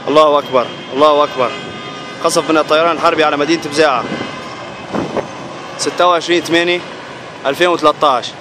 الله أكبر الله أكبر. قصف من الطيران الحربي على مدينة بزاعة 26/8/2013.